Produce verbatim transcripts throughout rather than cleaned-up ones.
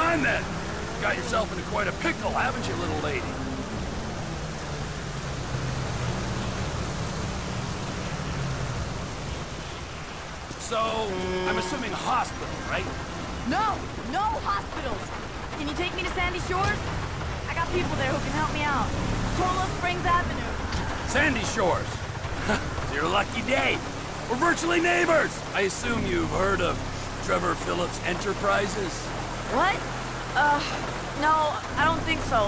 mind then. Got yourself into quite a pickle, haven't you, little lady? So, I'm assuming a hospital, right? No! No hospitals! Can you take me to Sandy Shores? I got people there who can help me out. Tolo Springs Avenue. Sandy Shores. It's your lucky day. We're virtually neighbors. I assume you've heard of Trevor Phillips Enterprises? What? Uh, no, I don't think so.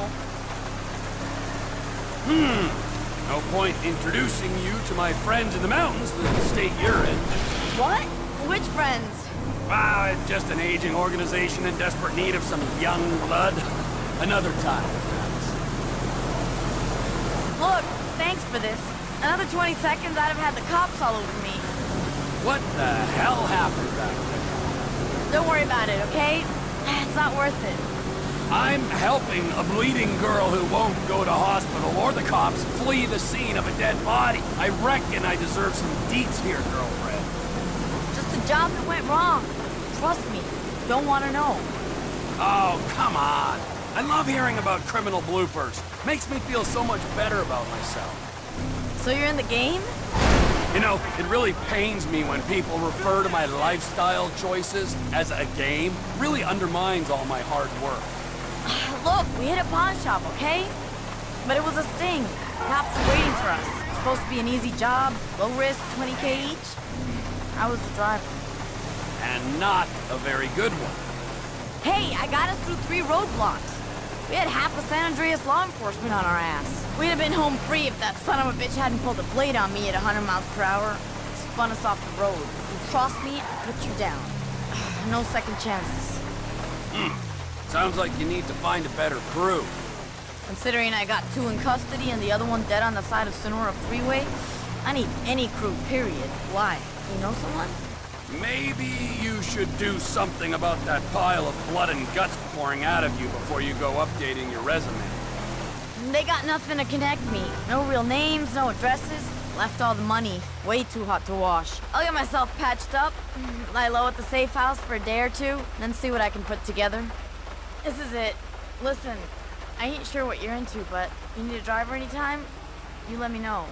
Hmm. No point introducing you to my friends in the mountains, the state you're in. What? Which friends? Wow, it's just an aging organization in desperate need of some young blood. Another time, perhaps. Look, thanks for this. Another twenty seconds, I'd have had the cops all over me. What the hell happened back there? Don't worry about it, okay? It's not worth it. I'm helping a bleeding girl who won't go to hospital or the cops flee the scene of a dead body. I reckon I deserve some deets here, girlfriend. Just a job that went wrong. Trust me, don't want to know. Oh, come on. I love hearing about criminal bloopers. Makes me feel so much better about myself. So you're in the game? You know, it really pains me when people refer to my lifestyle choices as a game. Really undermines all my hard work. Look, we hit a pawn shop, okay? But it was a sting. Cops were waiting for us. It's supposed to be an easy job, low risk, twenty K each. I was the driver. And not a very good one. Hey, I got us through three roadblocks. We had half of San Andreas law enforcement on our ass. We'd have been home free if that son of a bitch hadn't pulled a blade on me at one hundred miles per hour. Spun us off the road. You crossed me, I put you down. No second chances. Hmm. Sounds like you need to find a better crew. Considering I got two in custody and the other one dead on the side of Sonora Freeway, I need any crew, period. Why? You know someone? Maybe you should do something about that pile of blood and guts pouring out of you before you go updating your resume. They got nothing to connect me. No real names, no addresses. Left all the money. Way too hot to wash. I'll get myself patched up, lie low at the safe house for a day or two, then see what I can put together. This is it. Listen, I ain't sure what you're into, but you need a driver anytime, you let me know.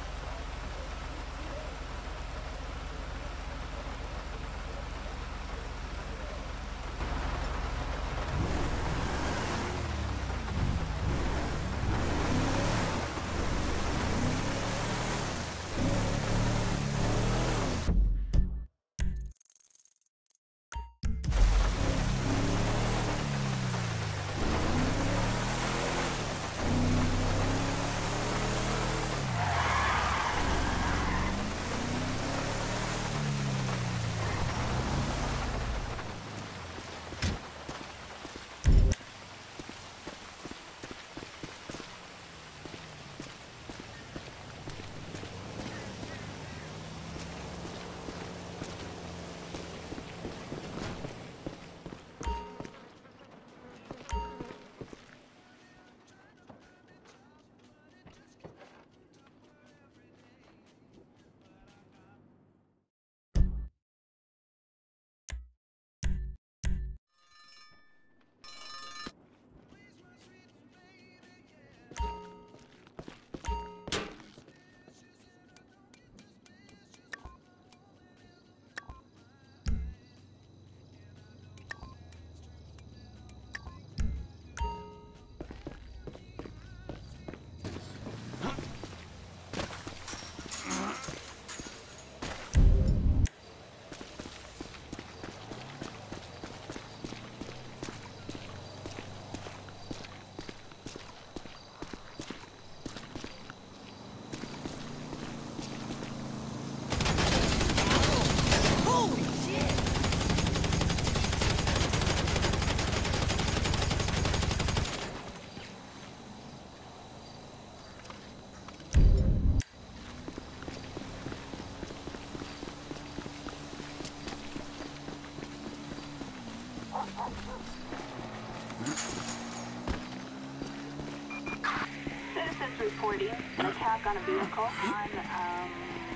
Citizens reporting an attack on a vehicle on um,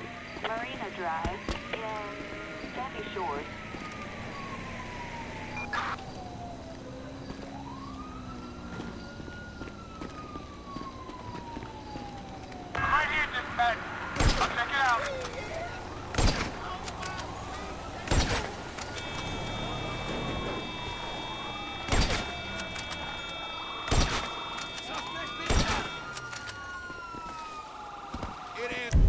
Marina Drive in Sandy Shores. It is.